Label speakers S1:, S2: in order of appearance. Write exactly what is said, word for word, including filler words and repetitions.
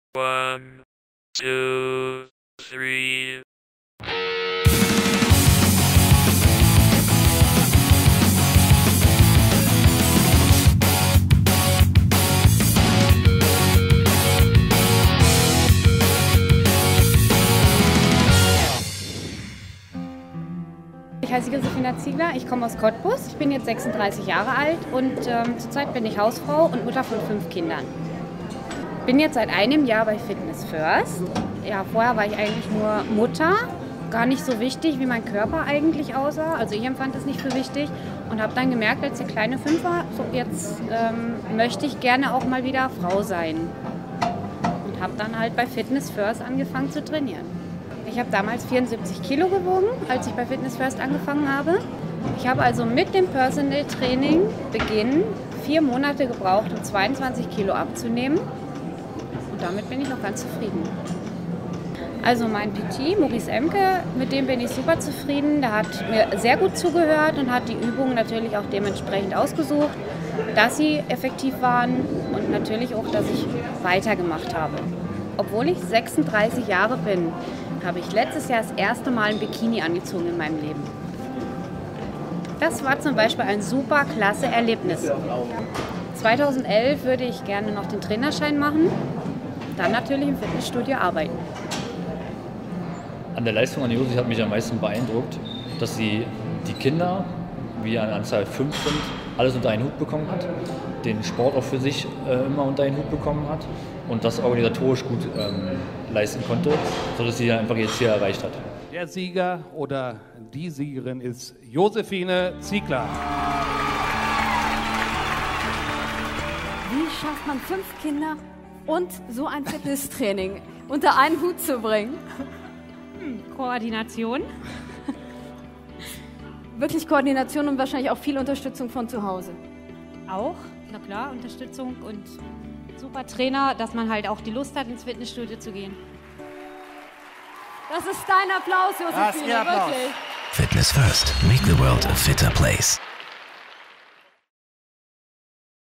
S1: One, two, three.
S2: Ich heiße Josephina Ziegler, ich komme aus Cottbus, ich bin jetzt sechsunddreißig Jahre alt und ähm, zurzeit bin ich Hausfrau und Mutter von fünf Kindern. Bin jetzt seit einem Jahr bei Fitness First. Ja, vorher war ich eigentlich nur Mutter, gar nicht so wichtig, wie mein Körper eigentlich aussah. Also ich empfand das nicht für wichtig und habe dann gemerkt, als der Kleine fünf war, so jetzt ähm, möchte ich gerne auch mal wieder Frau sein. Und habe dann halt bei Fitness First angefangen zu trainieren. Ich habe damals vierundsiebzig Kilo gewogen, als ich bei Fitness First angefangen habe. Ich habe also mit dem Personal Training Beginn vier Monate gebraucht, um zweiundzwanzig Kilo abzunehmen. Und damit bin ich noch ganz zufrieden. Also mein P T, Maurice Emke, mit dem bin ich super zufrieden. Der hat mir sehr gut zugehört und hat die Übungen natürlich auch dementsprechend ausgesucht, dass sie effektiv waren und natürlich auch, dass ich weitergemacht habe. Obwohl ich sechsunddreißig Jahre bin, habe ich letztes Jahr das erste Mal ein Bikini angezogen in meinem Leben. Das war zum Beispiel ein super klasse Erlebnis. zweitausendelf würde ich gerne noch den Trainerschein machen, dann natürlich im Fitnessstudio arbeiten.
S3: An der Leistung an Josi hat mich am meisten beeindruckt, dass sie die Kinder, wie an Anzahl fünf sind, alles unter einen Hut bekommen hat, den Sport auch für sich äh, immer unter einen Hut bekommen hat und das organisatorisch gut ähm, leisten konnte, sodass sie einfach ihr Ziel erreicht hat.
S4: Der Sieger oder die Siegerin ist Josephine Ziegler.
S5: Wie schafft man fünf Kinder und so ein Fitnesstraining unter einen Hut zu bringen?
S2: Hm, Koordination.
S5: Wirklich Koordination und wahrscheinlich auch viel Unterstützung von zu Hause.
S2: Auch, na klar, Unterstützung und super Trainer, dass man halt auch die Lust hat, ins Fitnessstudio zu gehen.
S5: Das ist dein Applaus, Josephine,
S6: Applaus.
S5: wirklich.
S7: Fitness First. Make the world a fitter place.